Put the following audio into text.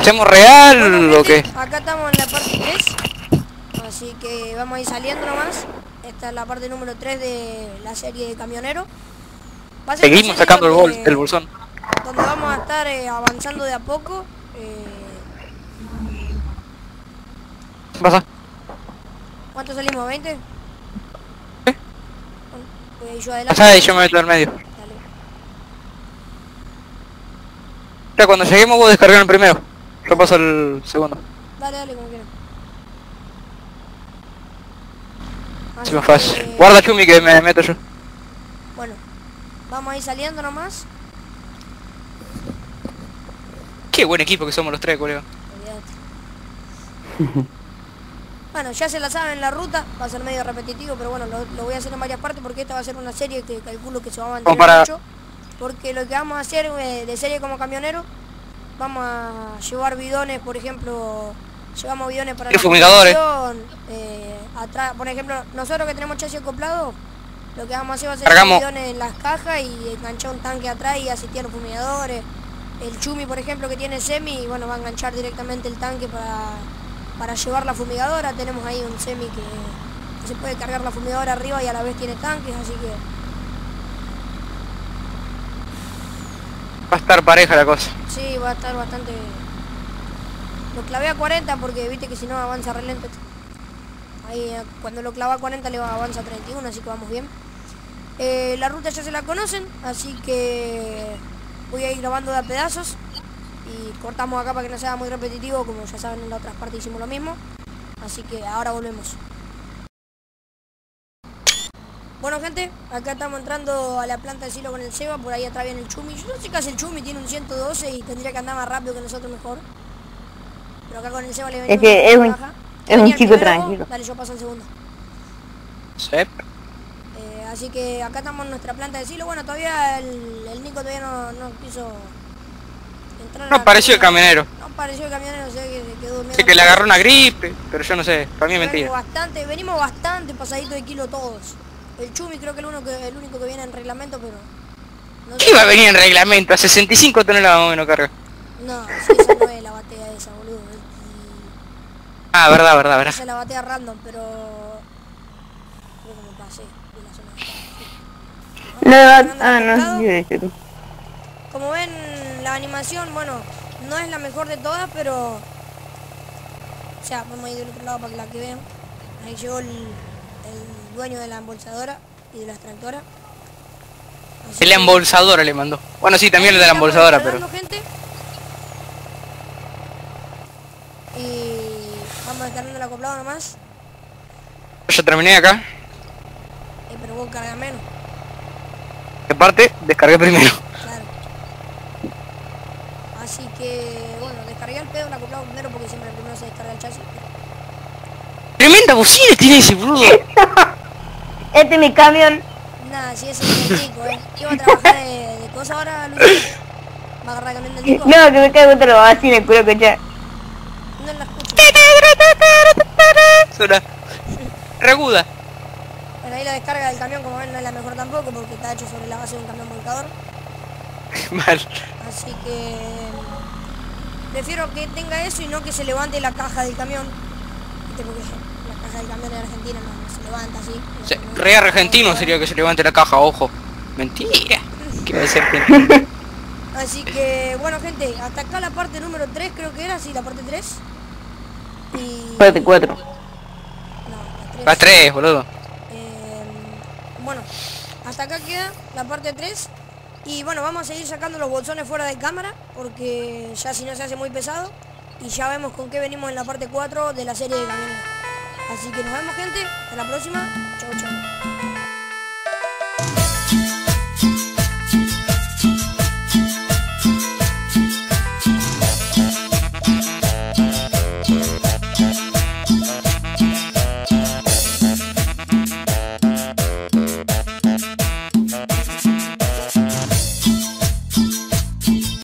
¿Hacemos real Bueno, o qué? gente, acá estamos en la parte 3. Así que vamos a ir saliendo nomás. Esta es la parte número 3 de la serie de camionero. Va a ser una Seguimos serie sacando el bolsón. donde vamos a estar avanzando de a poco. ¿Qué pasa? ¿Cuánto salimos? ¿20? ¿Eh? Bueno, voy a ir yo adelante. Pasá y yo me meto en medio. Dale. Ya cuando lleguemos vos descargar el primero. Yo paso el segundo. Dale, dale, como quieras. Sí, más fácil. Guarda Chumi que me meto yo. Bueno, vamos a ir saliendo nomás. Qué buen equipo que somos los tres, colega. Olvídate. Bueno, ya se la saben la ruta, va a ser medio repetitivo, pero bueno, lo voy a hacer en varias partes porque esta va a ser una serie que calculo que se va a mantener mucho. Porque lo que vamos a hacer de serie como camionero, vamos a llevar bidones, por ejemplo, llevamos bidones para la fumigadores. Atrás, por ejemplo, nosotros que tenemos chasis acoplado, lo que vamos a hacer va a ser Cargamos bidones en las cajas y enganchar un tanque atrás y asistir a los fumigadores. El Chumi, por ejemplo, que tiene semi, bueno, va a enganchar directamente el tanque para llevar la fumigadora. Tenemos ahí un semi que se puede cargar la fumigadora arriba y a la vez tiene tanques, así que... Va a estar pareja la cosa. Sí, va a estar bastante... Lo clavé a 40 porque viste que si no avanza re lento. Ahí cuando lo clava a 40 le avanza a 31, así que vamos bien. La ruta ya se la conocen, así que voy a ir grabando de a pedazos. Y cortamos acá para que no sea muy repetitivo, como ya saben en la otra parte hicimos lo mismo. Así que ahora volvemos. Bueno gente, acá estamos entrando a la planta de silo con el Seba, por ahí atrás viene el Chumi. Yo no sé qué hace el Chumi, tiene un 112 y tendría que andar más rápido que nosotros mejor. Pero acá con el Seba le venimos. Es que es un chico tranquilo. Dale, yo paso al segundo. Sí. Así que acá estamos en nuestra planta de silo. Bueno, todavía el Nico todavía no quiso entrar. No apareció el camionero. No apareció el camionero, sé que se quedó durmiendo. Sé que le agarró una gripe, pero yo no sé, para mí es mentira. Venimos bastante pasaditos de kilo todos. El Chumi creo que es el único que viene en reglamento, pero... No ¿Qué iba a venir en reglamento? A 65 toneladas más o menos carga. No, si esa no es la batea esa, boludo. Ah, verdad. Esa es la batea random, pero... Creo que me pasé de la zona de No, Como ven, la animación, bueno, no es la mejor de todas, pero... O sea, vamos a ir del otro lado para que vean. Ahí llegó el dueño de la embolsadora y de la extractora. El embolsadora le mandó. Bueno, sí, también el de la embolsadora, pero... Gente. Y vamos descargando el acoplado nomás. Yo terminé acá. Pero vos cargas menos. De parte, descargué primero. Claro. Así que, bueno, descargué el pedo, el acoplado primero porque siempre primero se descarga el chasis. Tremenda bocina tiene ese brudo. Este es mi camión. Nada, si ese es el Nico, ¿Qué va a trabajar de cosa ahora, Luis? ¿Va a agarrar el camión del Nico? No, que me caigo otro lo así en el culo que ya. No la escucho. Suena reaguda. Bueno, ahí la descarga del camión, como ven, no es la mejor tampoco porque está hecho sobre la base de un camión volcador. Mal. Así que prefiero que tenga eso y no que se levante la caja del camión. ¿Viste? Porque la caja del camión en Argentina no se levanta así. Sí, re argentino sería que se levante la caja, ojo. Mentira. ¿Qué va a ser argentino? Así que, bueno gente, hasta acá la parte número 3 creo que era, sí, la parte 3. Y... Parte 4. No, la 3. Las 3, boludo. Bueno, hasta acá queda la parte 3. Y bueno, vamos a seguir sacando los bolsones fuera de cámara, porque ya si no se hace muy pesado. Y ya vemos con qué venimos en la parte 4 de la serie de camiones. Así que nos vemos gente, hasta la próxima. Chau, chau.